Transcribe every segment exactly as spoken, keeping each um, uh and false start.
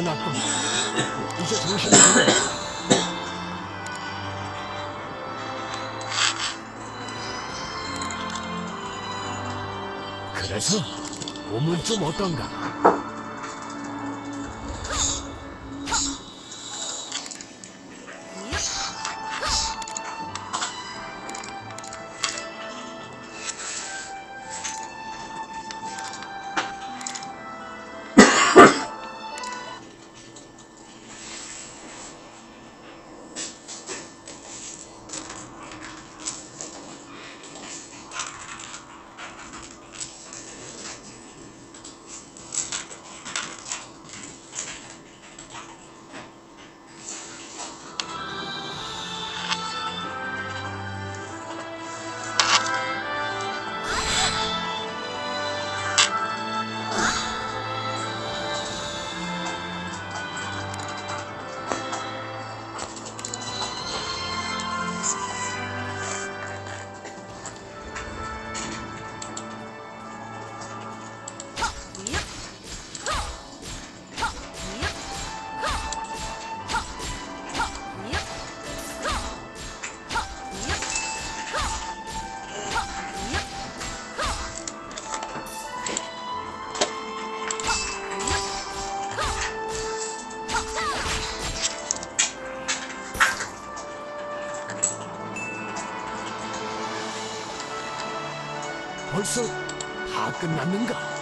일어났군. 이제 정신이 드네. 그래서 몸은 좀 어떤가? 벌써 다 끝났는가?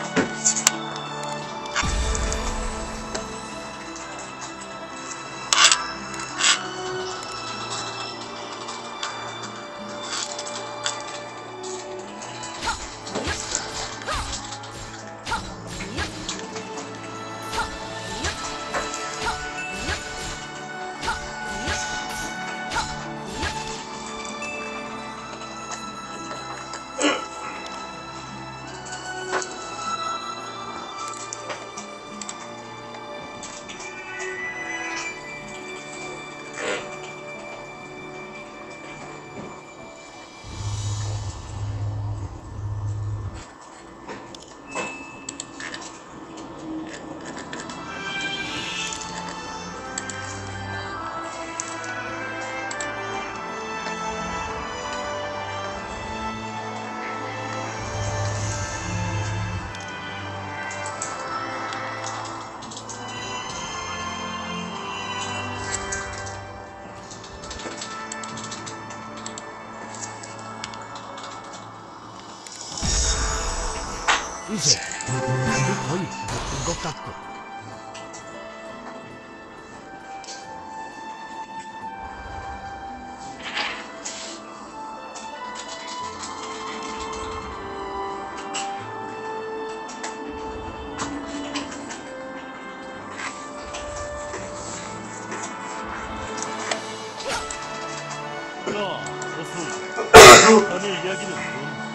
이제 불이 거의 붙은 것 같군. 자, 어서 자네 이야기는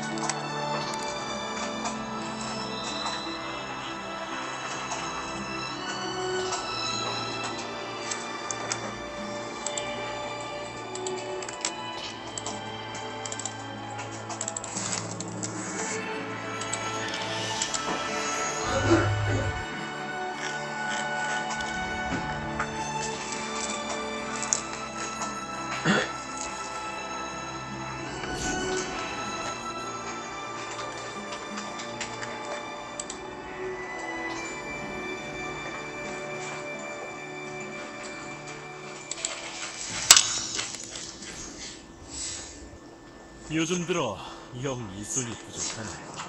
요즘 들어 영 이순이 부족하네.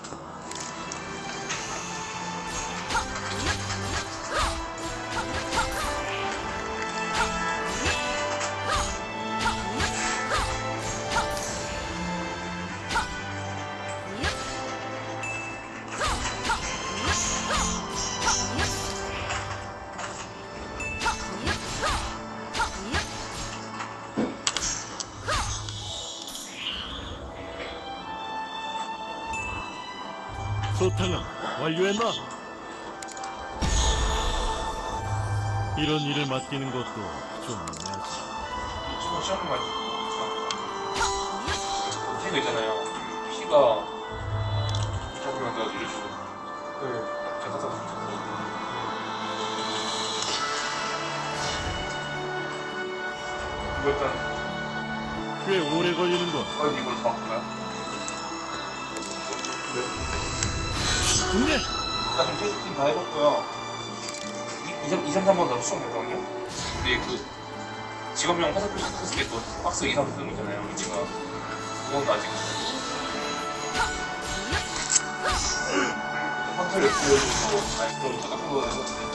소탕은 완료했나? 이런 일을 맡기는 것도 좀 애매하지. 지금 시험을 많이 피가 있잖아요. 피가 잡으면 내가 이럴 줄. 네, 제가 다 이거 일단 꽤 오래 걸리는군. 어, 이걸 바꿀까요? 좋네. 나 지금 테스팅 다 해봤고요. 이, 이, 삼, 삼 번 더 수정됐거든요? 근데 그 직업용 화살표 테스트 또 박스 이, 삼 쓰는 거 있잖아요. 제가 그건 아직 컨트롤 보여주고 아니 그럼 저 같은 거 해봤는데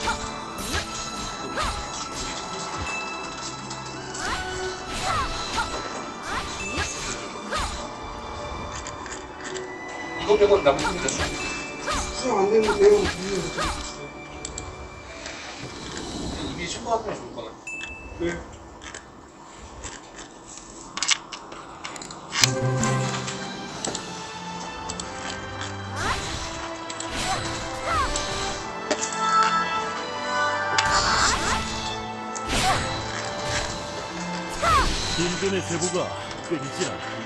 이거 빼고는 남은 팀이 됐어. 수정 안 되는 내용 분명히 이미 첨부 같은 거 좋을 거네. 네. 딜든의 제보가 끊이질 않군.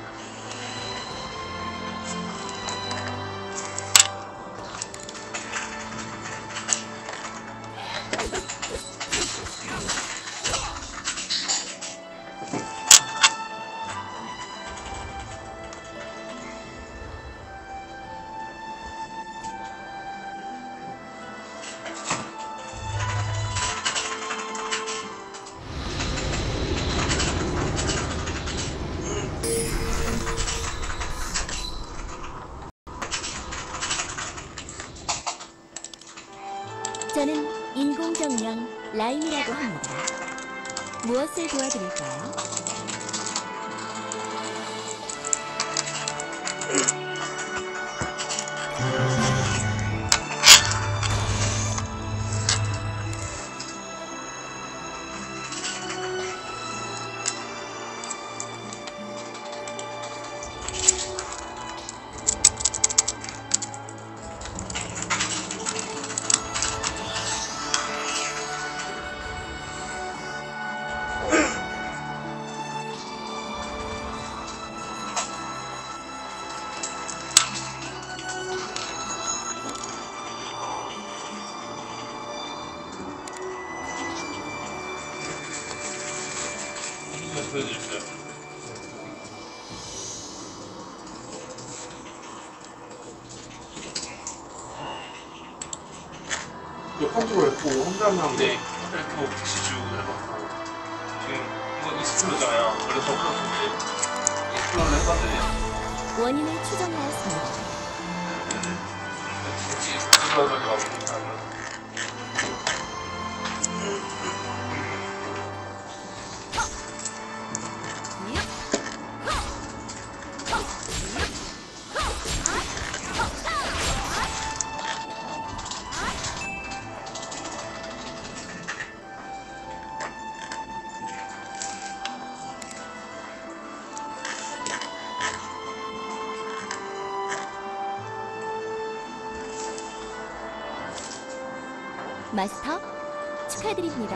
저는 인공정령 라임이라고 합니다. 무엇을 도와드릴까요? 이거 보여주세요. 그 컨트롤 F 혼자만 하면 근데 또 지주 해봤고 지금 이거 익스플로잖아요. 원래 저 플러스인데 익스플로를 해봤는데 원인을 추정하였습니다. 혹시 익스플로를 해봤는데 마스터, 축하드립니다.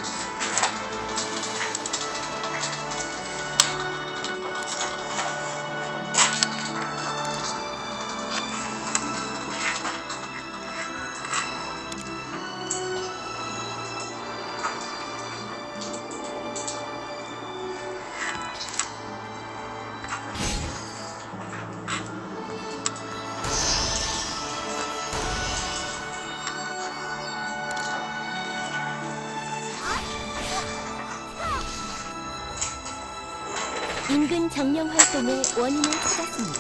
인근 정령 활동의 원인을 찾았습니다.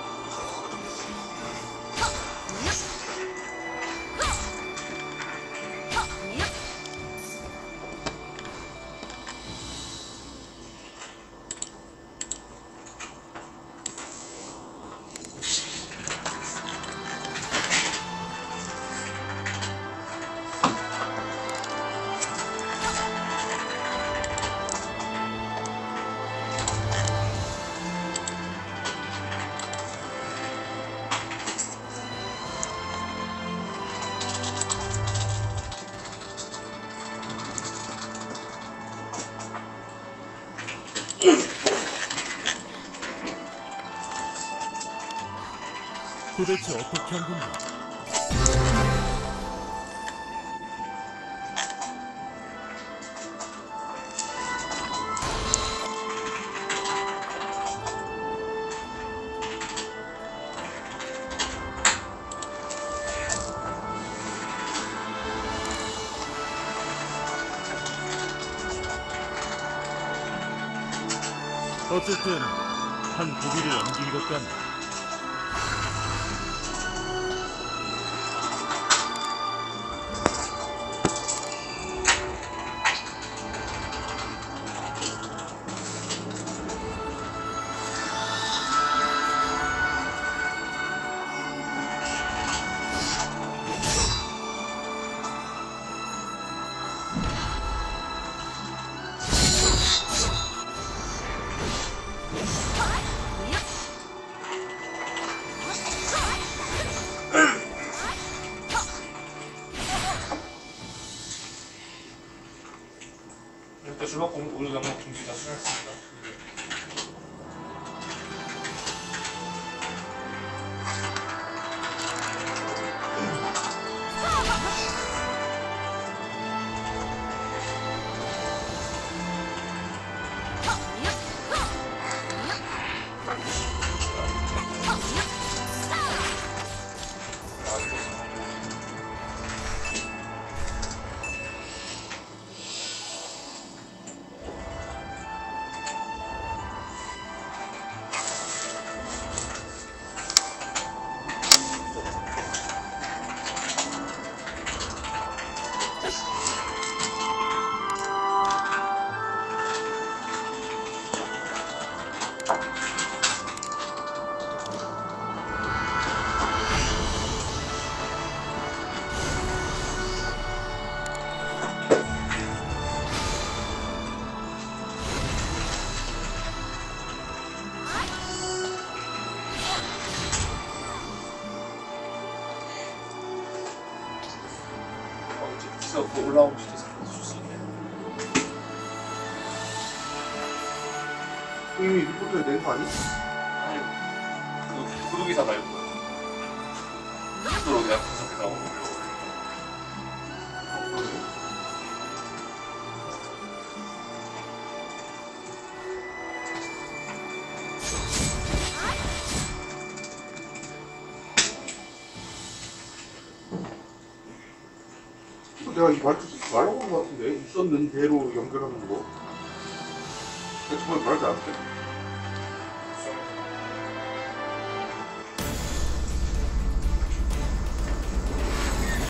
도대체 어떻게 한 건가? 어쨌든 한 고비를 넘긴 것 같네. 이렇게 술 먹고 우리 영역 준비 다 수행했습니다. 기사 뭐 올라온 밑에서 줄 수 있네. 이미 리포트에 낸 거 아니? 아니, 그 구독기사 말고 스스로 그냥 분석해서 올려고. 내가 이 말투 말하고 온 거 같은데 있었는 대로 연결하는 거. 내가 정말 말하지 않았대.